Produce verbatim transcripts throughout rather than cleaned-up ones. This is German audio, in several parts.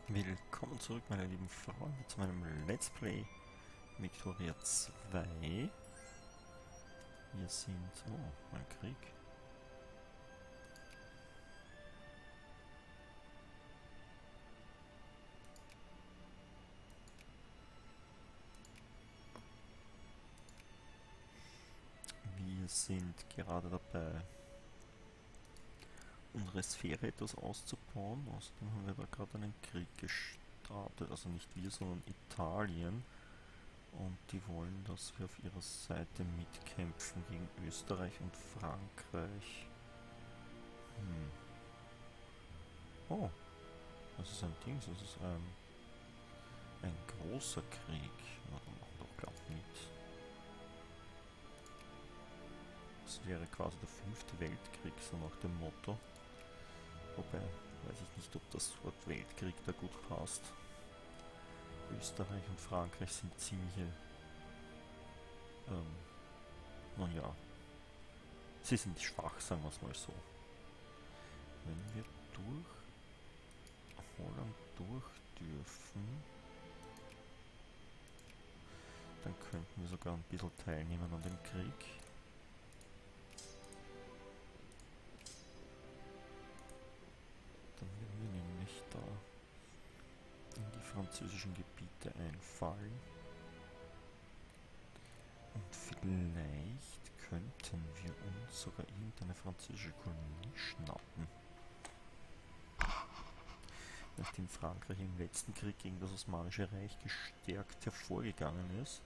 Willkommen zurück, meine lieben Freunde, zu meinem Let's Play Victoria zwei. Wir sind... Oh, ein Krieg. Wir sind gerade dabei, unsere Sphäre etwas auszubauen. Außerdem haben wir da gerade einen Krieg gestartet. Also nicht wir, sondern Italien. Und die wollen, dass wir auf ihrer Seite mitkämpfen gegen Österreich und Frankreich. Hm. Oh, das ist ein Ding, das ist ein, ein großer Krieg. Na, dann machen wir doch glatt mit. Das wäre quasi der fünfte Weltkrieg, so nach dem Motto. Wobei, weiß ich nicht, ob das Wort Weltkrieg da gut passt. Österreich und Frankreich sind ziemliche, ähm, naja, sie sind schwach, sagen wir es mal so. Wenn wir durch Holland durch dürfen, dann könnten wir sogar ein bisschen teilnehmen an dem Krieg. Dann werden wir nämlich da in die französischen Gebiete einfallen. Und vielleicht könnten wir uns sogar irgendeine französische Kolonie schnappen. Nachdem Frankreich im letzten Krieg gegen das Osmanische Reich gestärkt hervorgegangen ist.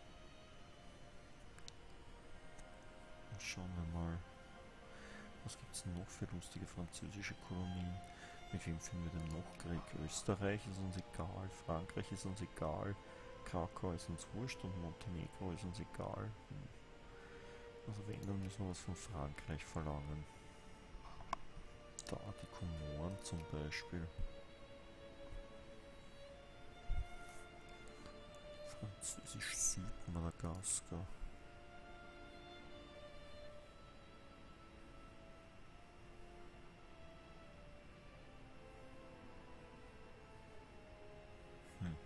Und schauen wir mal, was gibt es noch für lustige französische Kolonien? Mit wem führen wir denn noch Krieg? Österreich ist uns egal, Frankreich ist uns egal, Krakau ist uns wurscht und Montenegro ist uns egal. Also wenn, dann müssen wir was von Frankreich verlangen. Da die Komoren zum Beispiel. Französisch Südmadagaskar. Hm.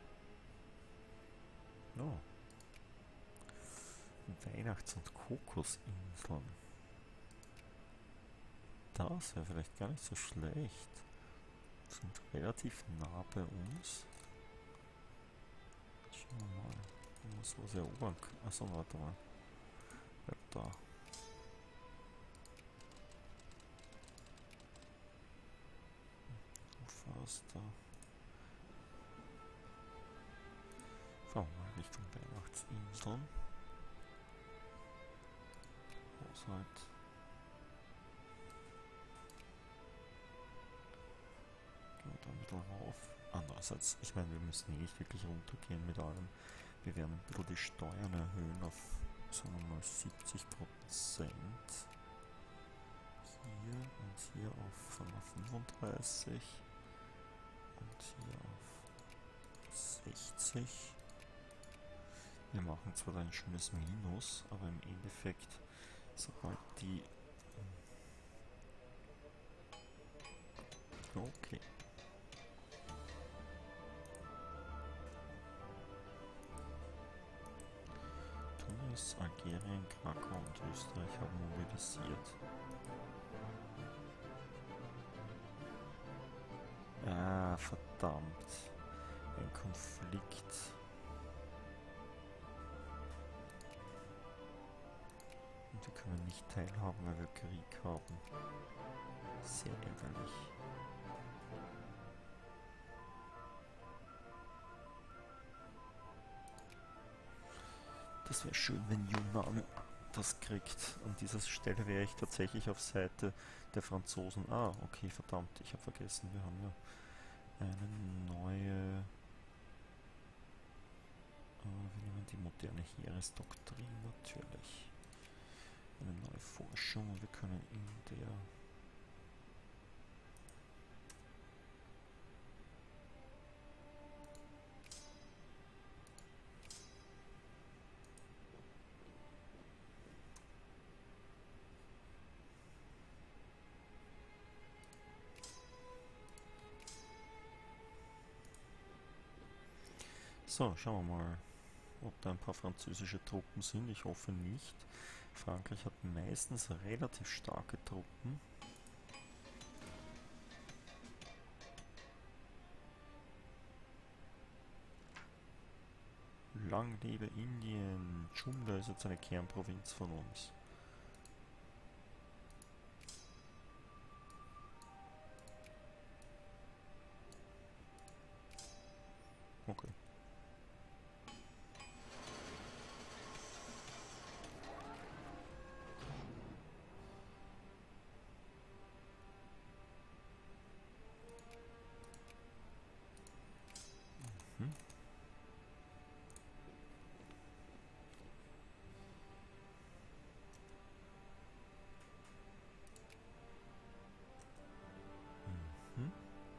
Oh. Weihnachts- und Kokosinseln. Das wäre vielleicht gar nicht so schlecht. Sind relativ nah bei uns. Schauen wir mal. Man muss was erobern können. Achso, warte mal. Bleib da. Du fährst da. Fahren wir mal Richtung Weihnachtsinseln. Haushalt. Gehen wir da ein bisschen rauf. Andererseits, ich meine, wir müssen nicht wirklich runtergehen mit allem. Wir werden ein bisschen die Steuern erhöhen auf, sagen wir mal, siebzig Prozent. Hier und hier auf fünfunddreißig. Und hier auf sechzig. Wir machen zwar ein schönes Minus, aber im Endeffekt, sobald die... Okay. Tunis, Algerien, Krakau und Österreich haben mobilisiert. Ah, verdammt. Ein Konflikt. Und wir können nicht teilhaben, weil wir Krieg haben. Sehr ärgerlich. Das wäre schön, wenn Yunnan das kriegt. An dieser Stelle wäre ich tatsächlich auf Seite der Franzosen. Ah, okay, verdammt, ich habe vergessen, wir haben ja eine neue... Äh, wir nehmen die moderne Heeresdoktrin natürlich. Eine neue Forschung und wir können in der... So, schauen wir mal, ob da ein paar französische Truppen sind. Ich hoffe nicht. Frankreich hat meistens relativ starke Truppen. Lang lebe Indien. Jumla ist jetzt eine Kernprovinz von uns. Okay. Mhm. Mhm.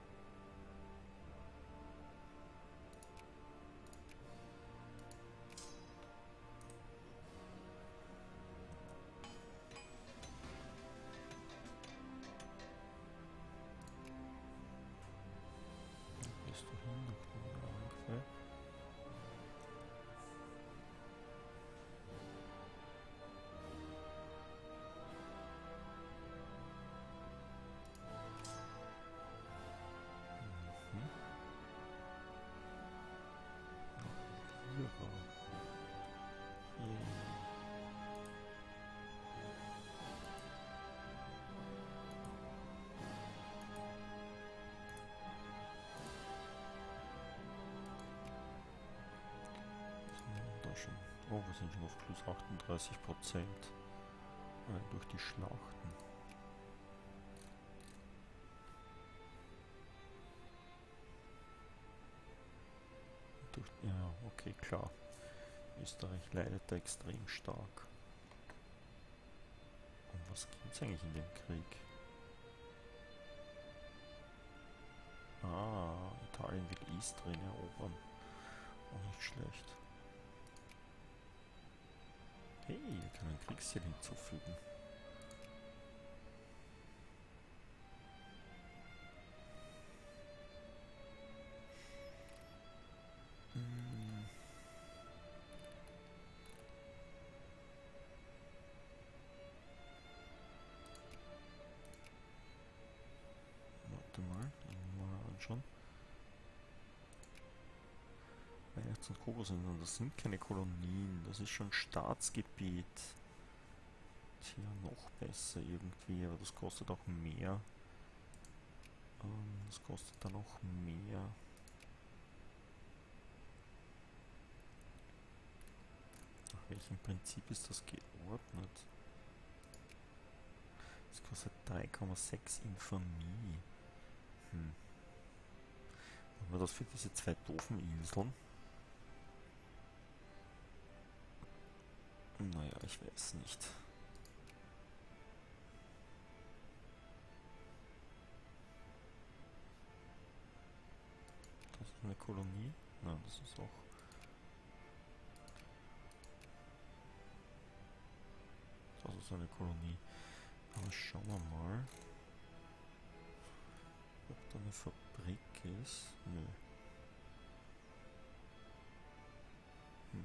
Gehst du hin nach Frankreich? Mhm. Ihrer. Yeah. Da schon. Oh, wir sind schon auf plus achtunddreißig Prozent. Äh, durch die Schlachten. Durch, ja, okay, klar. Österreich leidet da extrem stark. Um was geht's eigentlich in dem Krieg? Ah, Italien will Istrien erobern. Auch nicht schlecht. Hey, wir können ein Kriegsziel hinzufügen. Hm. Warte mal, mal anschauen. Weihnachts- und Kokosinseln, das sind keine Kolonien, das ist schon Staatsgebiet. Tja, noch besser irgendwie, aber das kostet auch mehr. Ähm, das kostet dann auch mehr. Nach welchem Prinzip ist das geordnet? Das kostet drei Komma sechs Infamie. Hm. Haben wir das für diese zwei doofen Inseln? Naja, ich weiß nicht. Das ist eine Kolonie? Nein, das ist auch... Das ist eine Kolonie. Aber schauen wir mal, ob da eine Fabrik ist. Nö. Hm.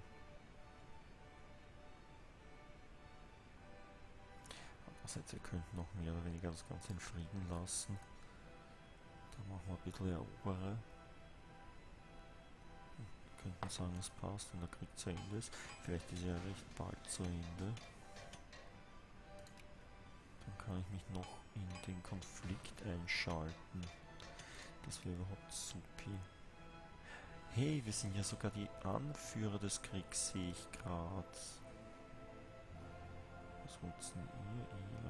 Andererseits, wir könnten noch mehr oder weniger das Ganze in Frieden lassen. Da machen wir ein bisschen Eroberer. Wir könnten sagen, es passt, wenn der Krieg zu Ende ist. Vielleicht ist er ja recht bald zu Ende. Dann kann ich mich noch in den Konflikt einschalten. Das wäre überhaupt supi. Hey, wir sind ja sogar die Anführer des Kriegs, sehe ich gerade. Was nutzen ihr, ihr?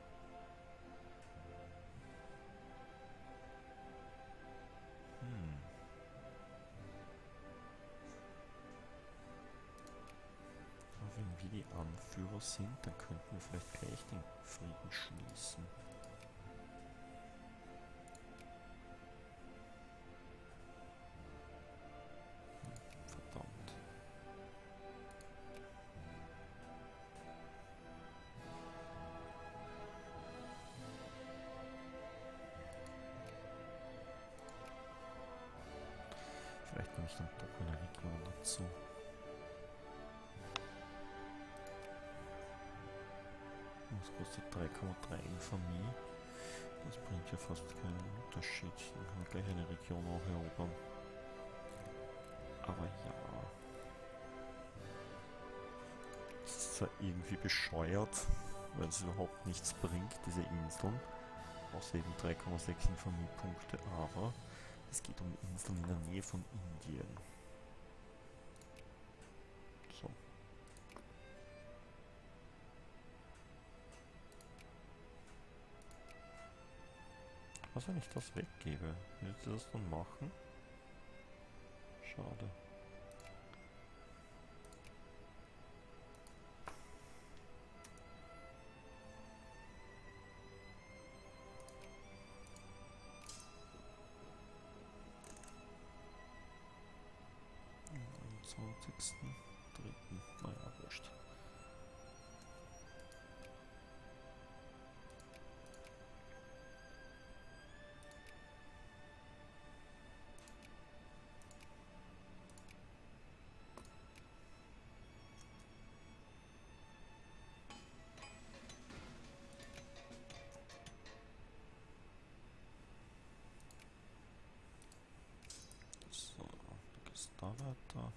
Hm. Aber wenn wir die Anführer sind, dann könnten wir vielleicht gleich den Frieden schließen. Verdammt. Vielleicht nehme ich dann doch eine Region dazu. Das kostet drei Komma drei Infamie. Das bringt ja fast keinen Unterschied. Dann kann man gleich eine Region auch erobern. Aber ja. Das ist zwar irgendwie bescheuert, weil es überhaupt nichts bringt, diese Inseln. Außer eben drei Komma sechs Infamie-Punkte, aber es geht um Inseln in der Nähe von Indien. So. Was, wenn ich das weggebe? Willst du das dann machen? Schade. zwanzigsten dritten Naja, wurscht. So, du gehst da weiter.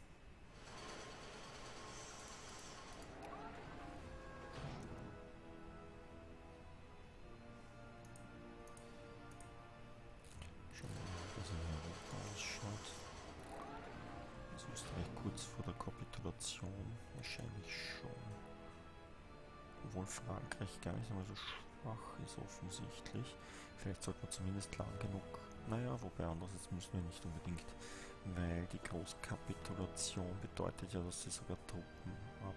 Kurz vor der Kapitulation wahrscheinlich schon. Obwohl Frankreich gar nicht einmal so schwach ist offensichtlich. Vielleicht sollte man zumindest lang genug... Naja, wobei andererseits müssen wir nicht unbedingt, weil die Großkapitulation bedeutet ja, dass sie sogar Truppen ab...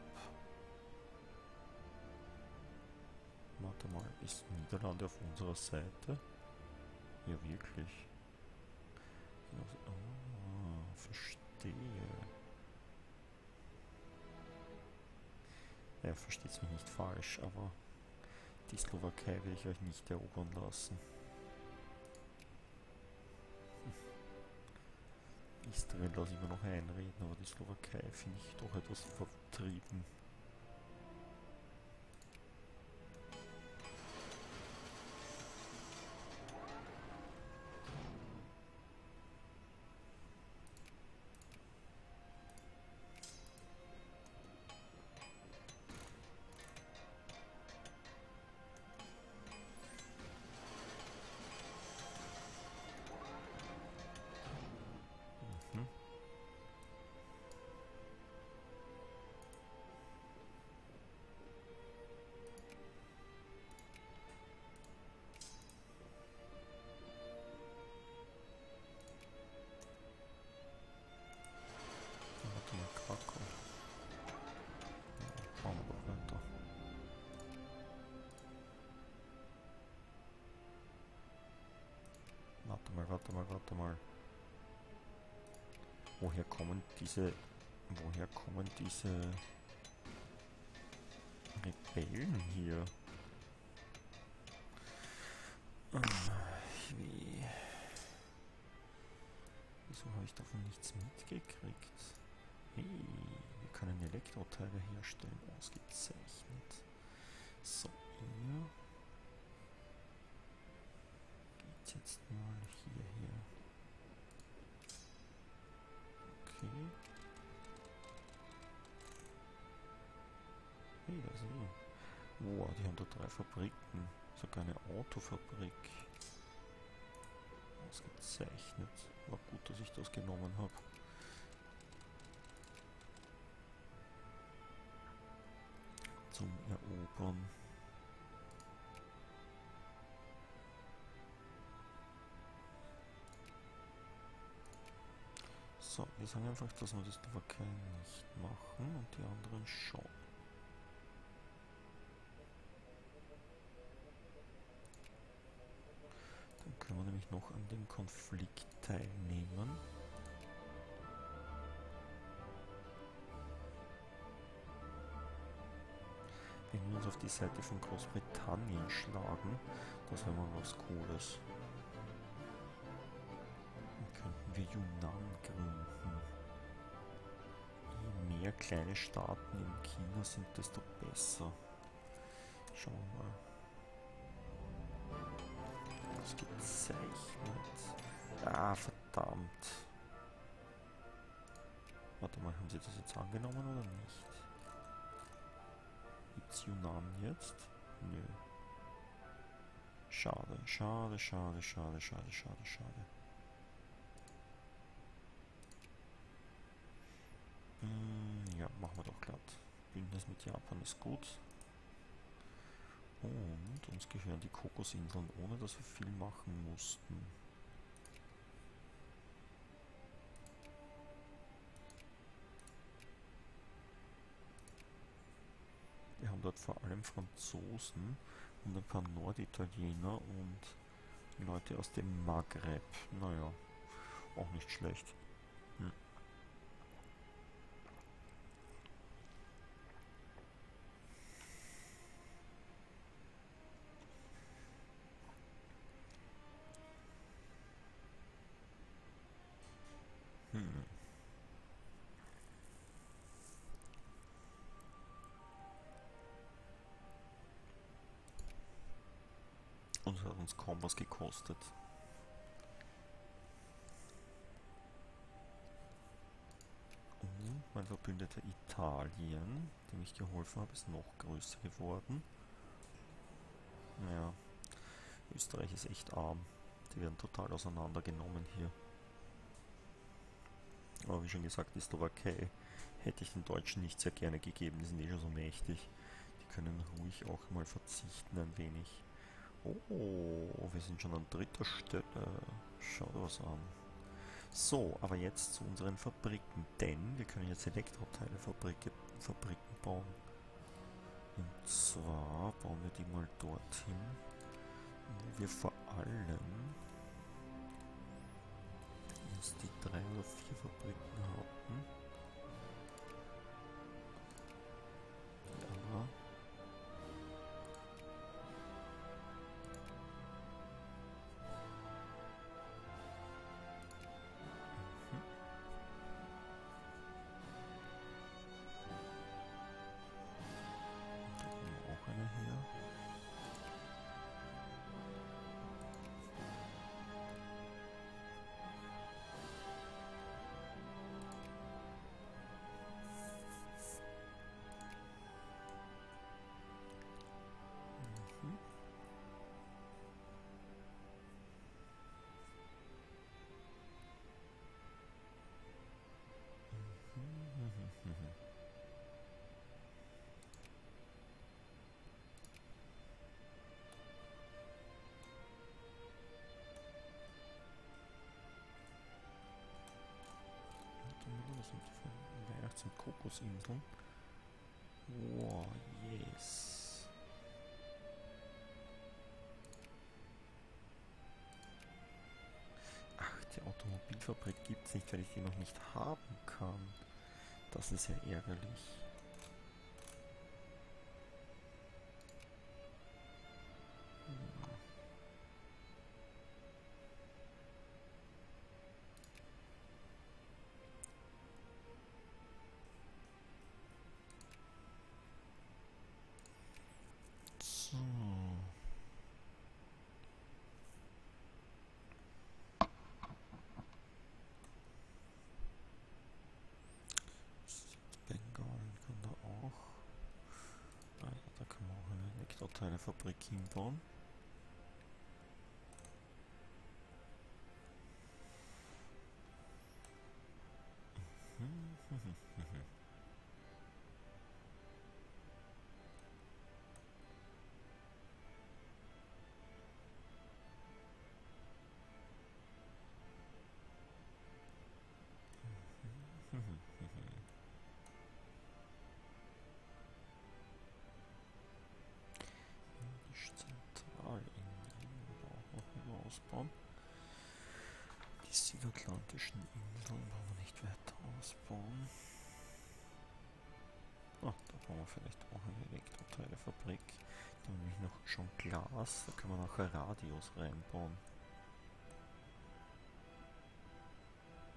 Warte mal, ist Niederlande auf unserer Seite? Ja, wirklich. Ah, verstehe. Ja, versteht's mich nicht falsch, aber die Slowakei will ich euch nicht erobern lassen. Israel lasse ich mir noch einreden, aber die Slowakei finde ich doch etwas vertrieben. Warte mal, warte mal, warte mal. Woher kommen diese... Woher kommen diese... Rebellen hier? Wie... Wieso habe ich davon nichts mitgekriegt? Hey, wir können Elektroteile herstellen. Ausgezeichnet. So, hier... Geht's jetzt mal hierher. Okay. Hey, da ist er. Wow, die haben da drei Fabriken. Sogar eine Autofabrik. Ausgezeichnet. War gut, dass ich das genommen habe. Zum Erobern. So, wir sagen einfach, dass wir das Slowakei nicht machen und die anderen schon. Dann können wir nämlich noch an dem Konflikt teilnehmen. Wenn wir uns auf die Seite von Großbritannien schlagen, das wäre mal was Cooles. Dann könnten wir Yunnan gründen. Je mehr kleine Staaten in China sind, desto besser. Schauen wir mal. Ausgezeichnet. Ah, verdammt. Warte mal, haben sie das jetzt angenommen oder nicht? Gibt's Yunnan jetzt? Nö. Schade, schade, schade, schade, schade, schade, schade. Hm, ja, machen wir doch glatt. Bündnis mit Japan ist gut. Und uns gehören die Kokosinseln, ohne dass wir viel machen mussten. Wir haben dort vor allem Franzosen und ein paar Norditaliener und Leute aus dem Maghreb. Naja, auch nicht schlecht. Hm. Hm. Und es hat uns kaum was gekostet. Und mein Verbündeter Italien, dem ich geholfen habe, ist noch größer geworden. Naja, Österreich ist echt arm. Die werden total auseinandergenommen hier. Aber wie schon gesagt, die Slowakei hätte ich den Deutschen nicht sehr gerne gegeben. Die sind eh schon so mächtig. Die können ruhig auch mal verzichten ein wenig. Oh, wir sind schon an dritter Stelle. Schau dir was an. So, aber jetzt zu unseren Fabriken, denn wir können jetzt Elektroteilefabriken Fabriken bauen. Und zwar bauen wir die mal dorthin, wo wir vor allem jetzt die drei oder vier Fabriken hatten. Ja. Das sind Kokosinseln. Wow, yes. Ach, die Automobilfabrik gibt es nicht, weil ich die noch nicht haben kann. Das ist ja ärgerlich. So. Bengalen kann da auch. Ah, ja, da kann man auch eine Elektroteilenfabrik hinbauen. Ausbauen. Die südatlantischen Inseln wollen wir nicht weiter ausbauen. Ah, da brauchen wir vielleicht auch eine Elektroteilefabrik. Da haben wir nämlich noch schon Glas, da können wir nachher Radios reinbauen.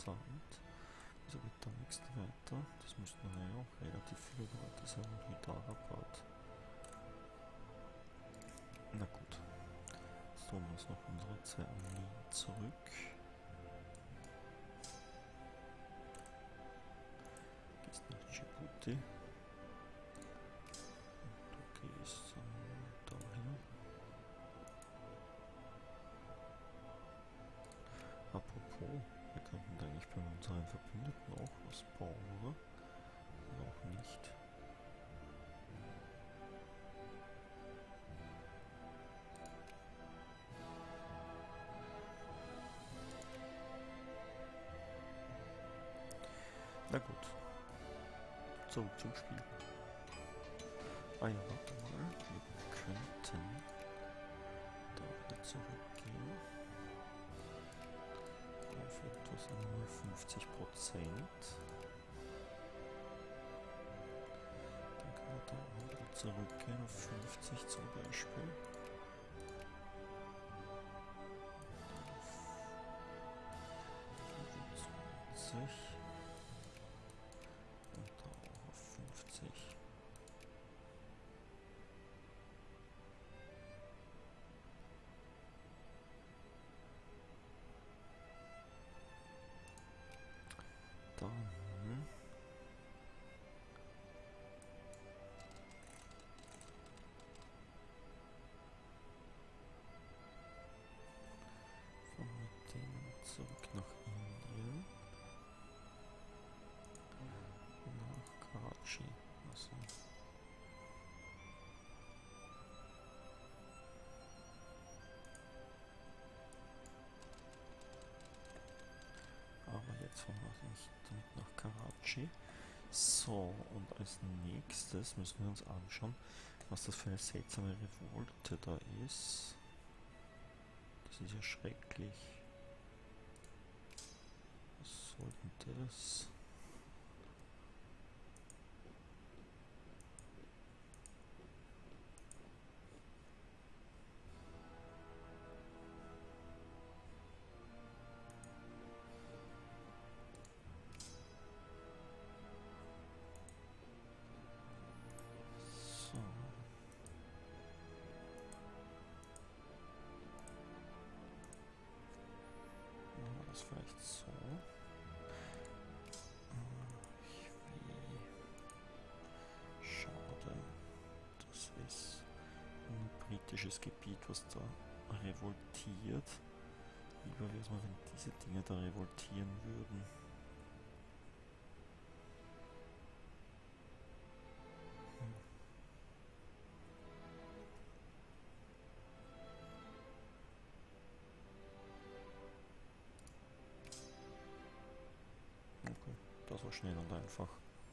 interessant. Also geht da nichts weiter. Das müssten ja auch relativ viele Leute sein und Hyderabad. Na gut. Jetzt holen wir uns noch unsere zwei Armeen zurück. Gehst nach Djibouti. Und du gehst ähm, dahin. Apropos, wir könnten da eigentlich bei unseren Verbündeten auch was bauen, oder? Oder auch nicht. Na gut, zurück zum Spiel. Ah ja, warte mal, wir könnten da wieder zurückgehen. Auf etwas einmal fünfzig Prozent. Dann können wir da auch wieder zurückgehen auf fünfzig zum Beispiel. fünfundzwanzig. Und da auch auf fünfzig. Dann fahren wir den zurück nach Indien. Nach Karachi. Also. Aber jetzt fahren wir nicht damit nach Karachi. So, und als nächstes müssen wir uns anschauen, was das für eine seltsame Revolte da ist. Das ist ja schrecklich. Was soll denn das? So. Machen wir das vielleicht so. Schade. Das ist ein britisches Gebiet, was da revoltiert. Lieber wäre es mal, wenn diese Dinge da revoltieren würden. Hm. Okay, das war schnell und einfach.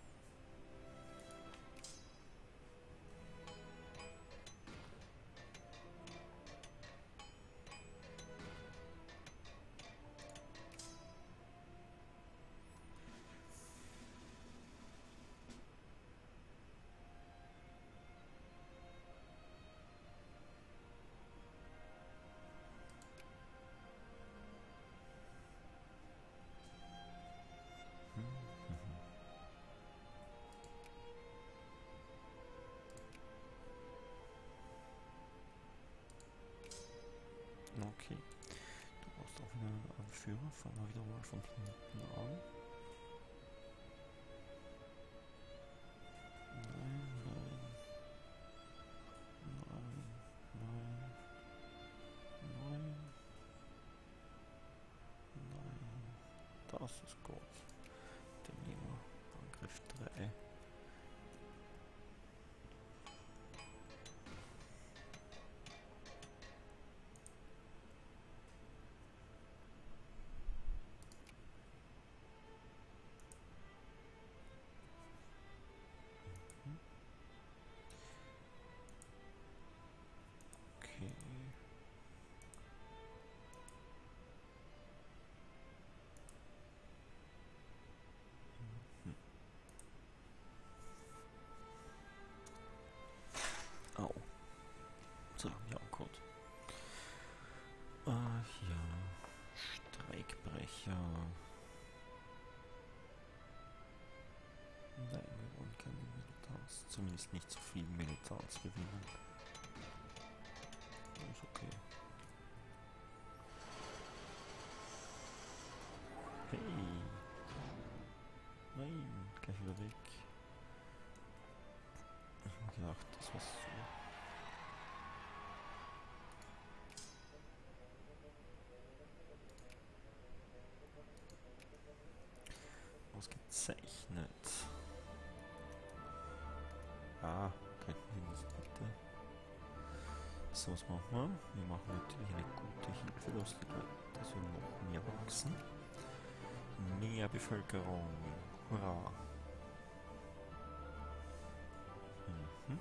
Okay, du brauchst auch wieder einen Anführer. Fangen wir wieder mal von hinten an. Nein, nein. Nein, nein. Nein. Nein. Das ist gut. Den nehmen wir. Angriff drei. Okay. zumindest nicht so viel Militanz gewinnen. Ist okay. Hey! Nein, gleich wieder weg. Ich hab mir gedacht, das war so. Ausgezeichnet. Ah, könnten wir nicht bitte. So, was machen wir? Wir machen natürlich eine gute Hilfe, dass, die Leute, dass wir noch mehr wachsen. Mehr Bevölkerung. Hurra! Mhm.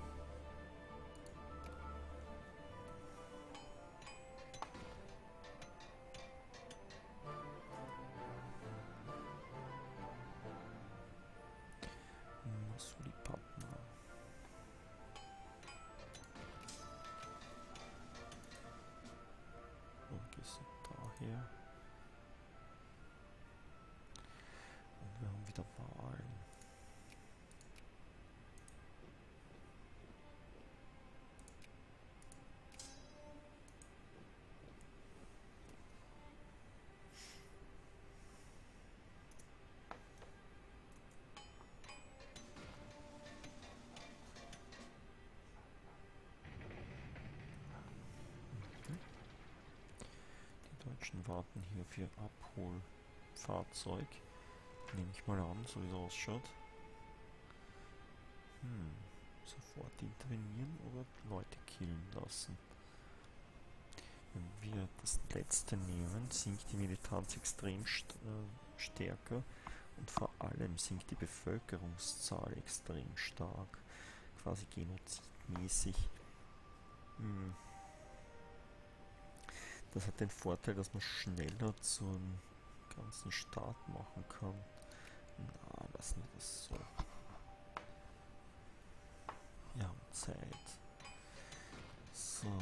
Masuli-Partner. Und gehst du daher. Und wir haben wieder Wahlen. Die Deutschen warten hier für Abholfahrzeug. Nehme ich mal an, so wie es ausschaut. Hm, sofort intervenieren oder Leute killen lassen. Wenn wir das letzte nehmen, sinkt die Militanz extrem st äh, stärker und vor allem sinkt die Bevölkerungszahl extrem stark, quasi genozidmäßig. Hm. Das hat den Vorteil, dass man schneller zu einem ganzen Staat machen kann. Na, lassen wir das so. Wir haben Zeit. So,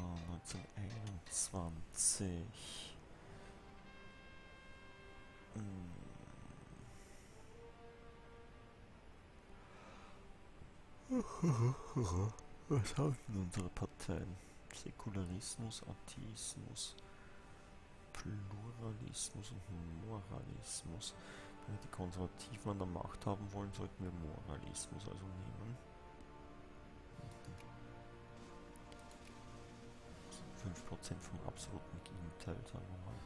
neunzehnhunderteinundzwanzig. Hm. Was haben denn unsere Parteien? Säkularismus, Atheismus, Pluralismus und Moralismus. Wenn wir die Konservativen an der Macht haben wollen, sollten wir Moralismus also nehmen. fünf Prozent vom absoluten Gegenteil, sagen wir mal.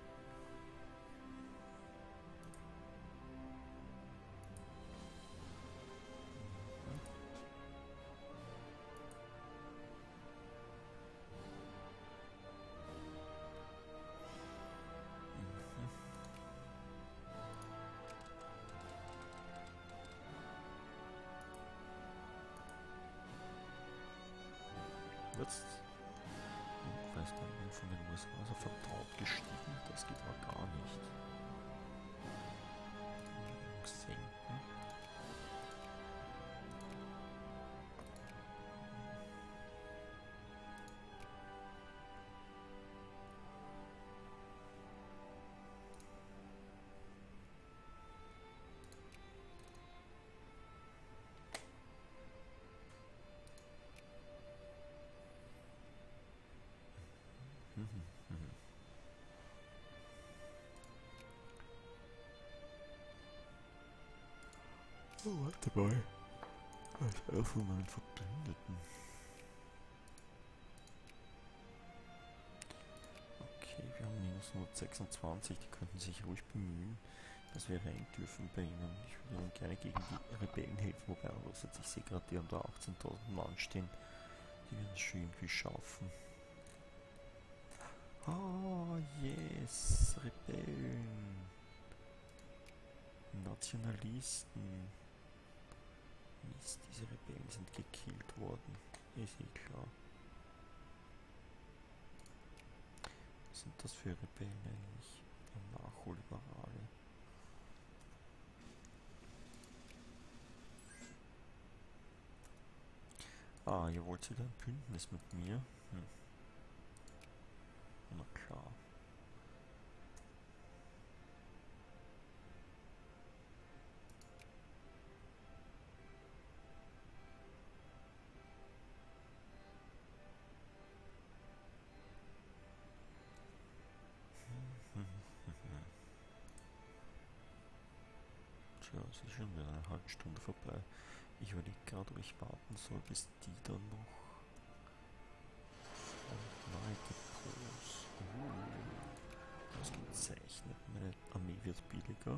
Jetzt ich weiß gar nicht, von den U S A ist er vertraut gestiegen, das geht aber gar nicht. Senken. Oh, warte mal. Das ist einer von meinen Verbündeten. Okay, wir haben minus hundertsechsundzwanzig, die könnten sich ruhig bemühen, dass wir rein dürfen bei ihnen. Ich würde ihnen gerne gegen die Rebellen helfen, wobei andererseits, ich sehe gerade, die haben da achtzehntausend Mann stehen. Die werden es schon irgendwie schaffen. Oh, yes, Rebellen. Nationalisten. Mist, diese Rebellen sind gekillt worden. Ist eh klar. Was sind das für Rebellen eigentlich? Anarcho-Liberale. Ah, ihr wollt wieder ein Bündnis mit mir? Hm. Na klar. ja, es ist schon wieder eine halbe Stunde vorbei. Ich überlege gerade, ob ich warten soll, bis die dann noch nahe Depots. Uh, ausgezeichnet. Meine Armee wird billiger.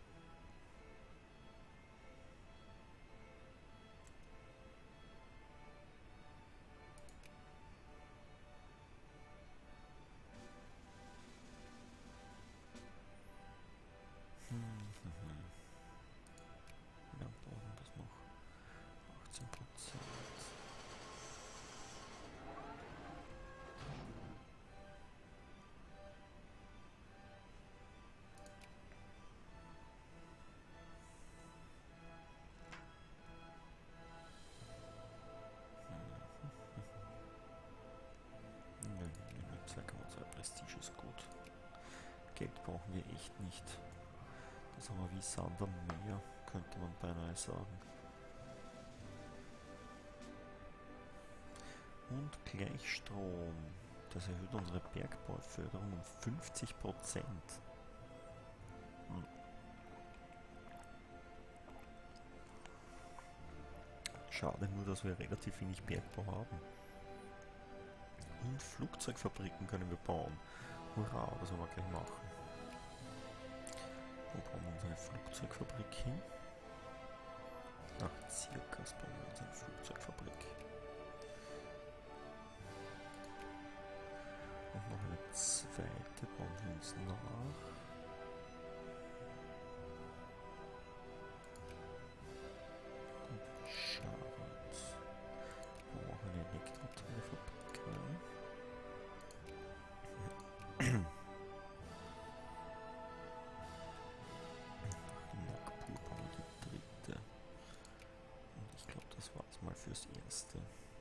Hm, hm, hm. Ja, brauchen das noch. achtzehn Prozent. Nö, nö, nö, zwei Komma zwei Prestige ist gut. Geld brauchen wir echt nicht. Das haben wir wie Sand am Meer, könnte man beinahe sagen. Und Gleichstrom. Das erhöht unsere Bergbauförderung um fünfzig Prozent. Hm. Schade nur, dass wir relativ wenig Bergbau haben. Und Flugzeugfabriken können wir bauen. Hurra, das wollen wir gleich machen. Wo bauen wir unsere Flugzeugfabrik hin? Nach Zirkas bauen wir unsere Flugzeugfabrik. Und noch eine zweite bauen wir uns nach. Und Charlotte. Wir brauchen eine Elektroteilfabrik rein. Nagpur bauen wir die dritte. Und ich glaube, das war es mal fürs Erste.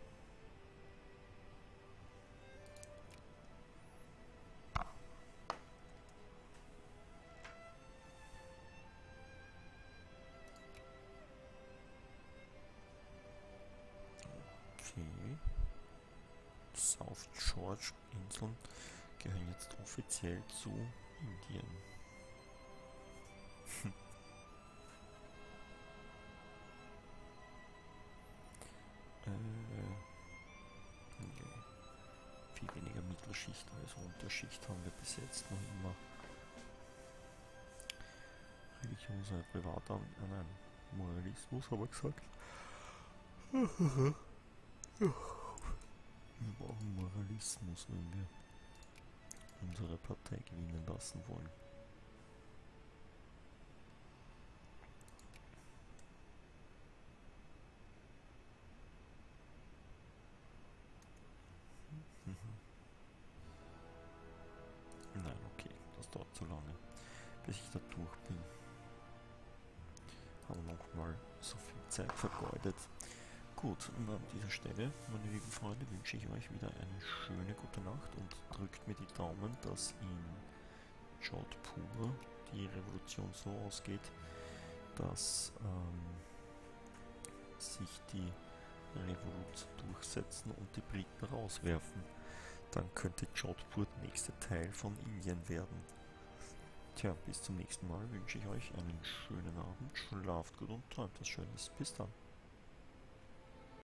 Okay. South George Inseln gehören jetzt offiziell zu Indien. äh, nee. Viel weniger Mittelschicht als Unterschicht haben wir bis jetzt noch immer. Religiöser Privatam, äh, nein, Moralismus haben wir gesagt. Wir brauchen Moralismus, wenn wir unsere Partei gewinnen lassen wollen. Nein, okay, das dauert zu lange, bis ich da durch bin. Haben wir nochmal so viel Zeit vergeudet. Gut, und an dieser Stelle, meine lieben Freunde, wünsche ich euch wieder eine schöne gute Nacht und drückt mir die Daumen, dass in Jodhpur die Revolution so ausgeht, dass ähm, sich die Revolut durchsetzen und die Briten rauswerfen. Dann könnte Jodhpur der nächste Teil von Indien werden. Tja, bis zum nächsten Mal wünsche ich euch einen schönen Abend, schlaft gut und träumt was Schönes. Bis dann.